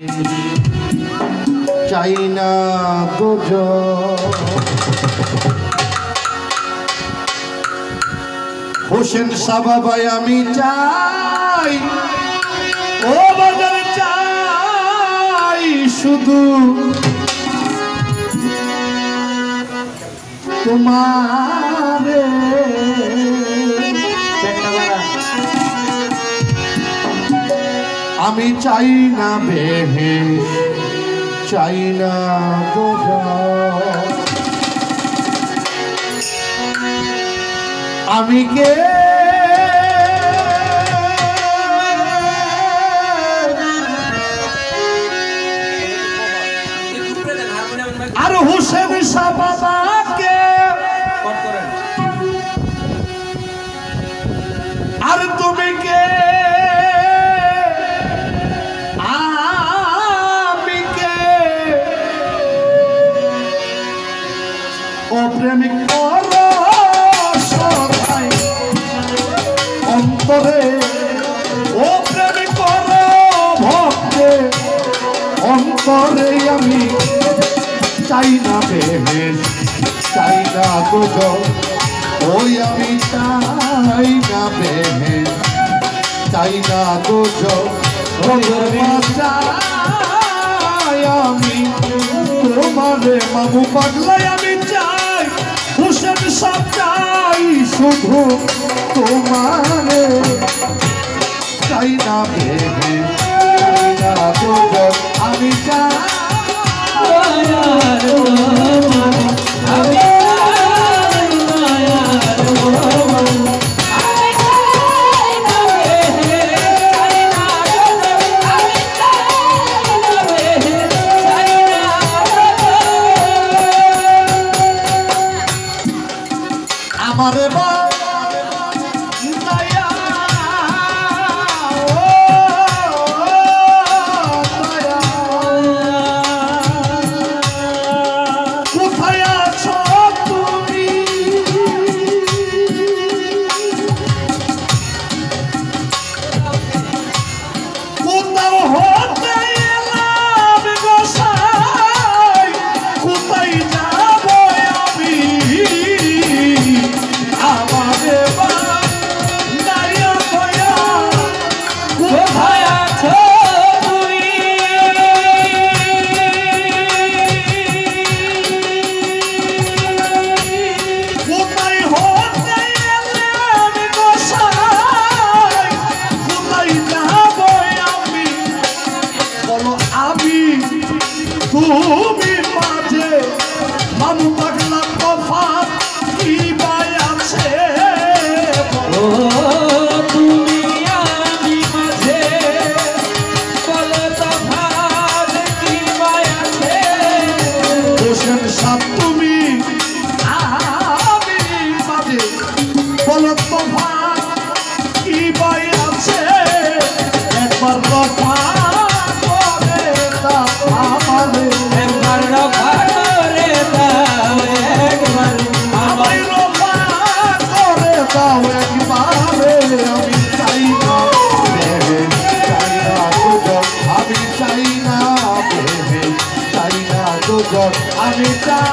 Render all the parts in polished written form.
চাই না হোসেন সাবাবাই আমি চাই ও বাজার চাই শুধু তোমারে আমি চাই না বেহেশ চাই না আমি কে আর হোসেন সাবাবাকে আর তুমি কে আমি কে ও প্রেমিক অন্তরে ও প্রেমে করো ভক্তে অন্তরে আমি চাই না বেহেশ চাই না দোজখ ওই আমি চাই না বেহেশ চাই না দোজখ আমি তোমারে মামু পাগলাই আমি চাই হোসেন সব চাই শুধু তোমারে চাই না ভেবে চাই না দোজখ আমি চাই আমারে বা তুমি মাঝে মামু পাগলা তফাৎ কি বাই আছে ও তুমি আমি মাঝে বলো তফাৎ কি বাই আছে হোসেন সাব তুমি আমি মাঝে বলো তফাৎ কি বাই আছে একবার তফাৎ আমি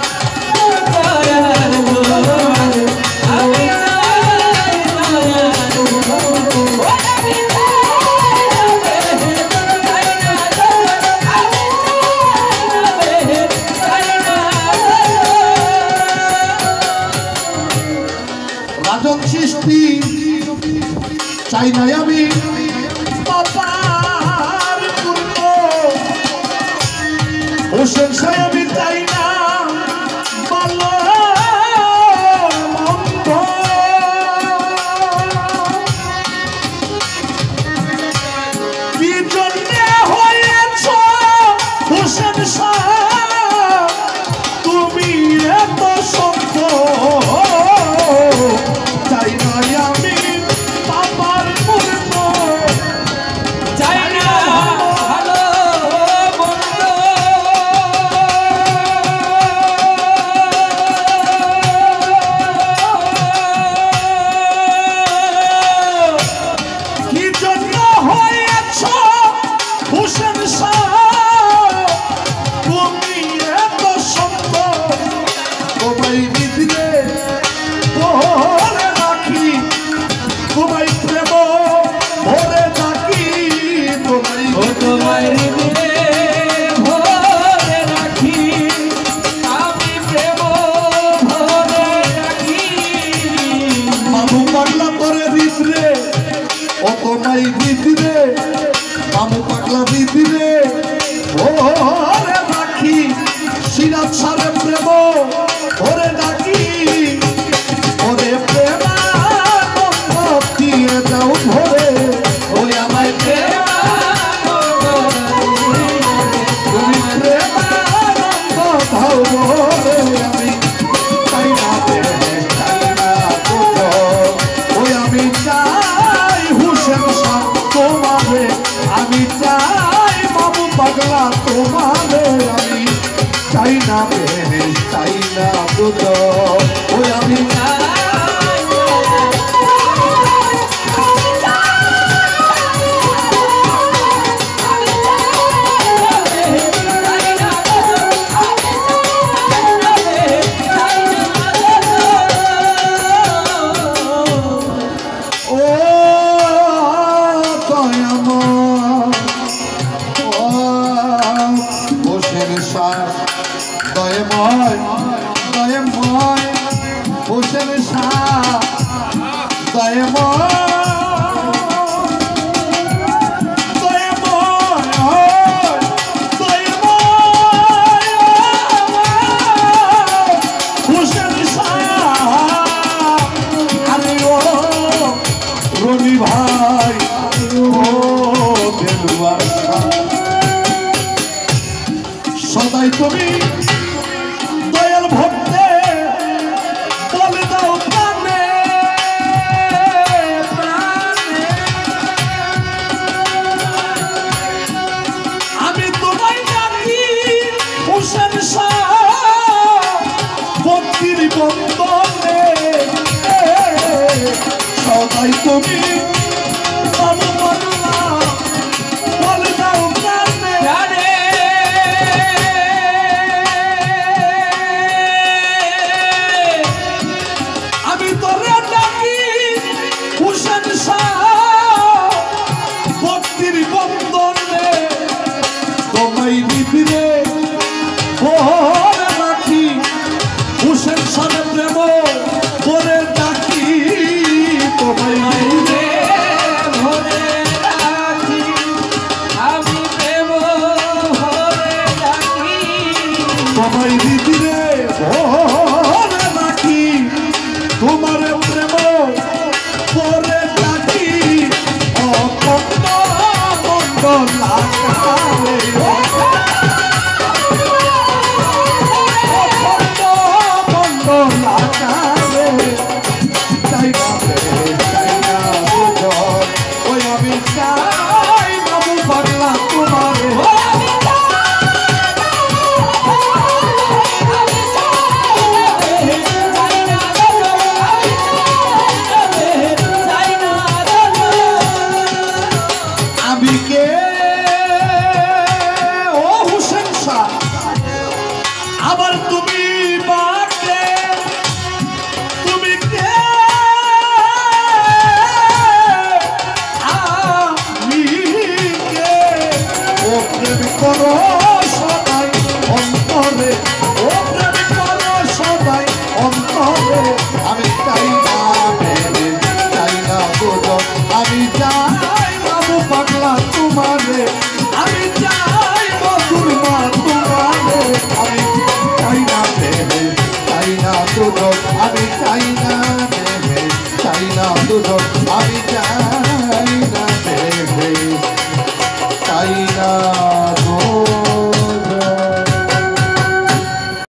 রাজন সৃষ্টি চাই না আমি বাবার পূর্ণ হোসেন সাহেব চাই না ভালো মন্দ কি জন্যে হয়েছ হোসেন সাহেব তুমি এত সত্য চাই না আমি বাবার পূর্ণ নাই দিদিরে মামু পাগলা দিদিরে ও রে রাখি সিরাজ সারে প্রেম ওরে ডাকি ওরে প্রেমানন্দ দিয়ে যাও ভরে ওই আমায় তুমি প্রেমানন্দ দাও ভরে আমি চাই না ওই আমি চাই হুসেন শাহ তোমারে আমি চাই মামু পাগলা তোমারে আমি চাই না বেশ চাই না দুধ ওই আমি হুসেন শাহ হুসেন শাহ আরে ও রনি ভাই ও দেলুয়ার সদাই তুমি দয়াল ভক্তে বলে দাও প্রাণে আমি তোমায় জানি হুসেন শাহ ভক্তির বন্ধনে সদাই তুমি বলে দাও প্রাণে আমি তোরে ডাকি হুসেন শাহ ভক্তির বন্ধনে তোমায় দিদিরে ভরে রাখি হুসেন শাহ প্রেম ভরে ডাকি তোমায় দিদিরে ভরে রাখি আমি প্রেম ভরে ডাকি তোমায় দিদিরে ভরে রাখি তোমার প্রেম পরে ডাকি অখণ্ড মণ্ডল আকারে অখণ্ড মণ্ডল আকারে চাই না ওই আমি চাই মামু পাগলা তোমারে আবার তুমি বাকে তুমি কে আমি কে ও প্রেম করো সদাই অন্তরে ও প্রেম করো সদাই অন্তরে আমি চাই না চাই না বোঝো আমি চাই বাবু পাগলা তোমারে আমি চাই মধুর মা তোমারে আমি চাই না চাই না দুধ আমি চাই না চাই না দুধ আমি চাই